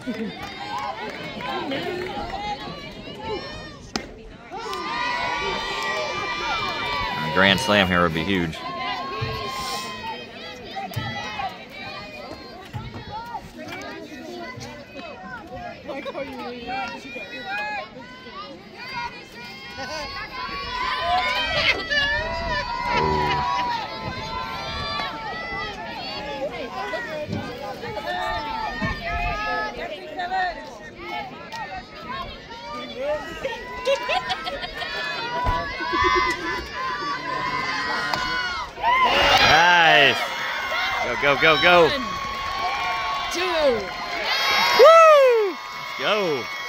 A grand slam here would be huge. Nice. Go, go, go, go. 1, 2. Woo! Let's go.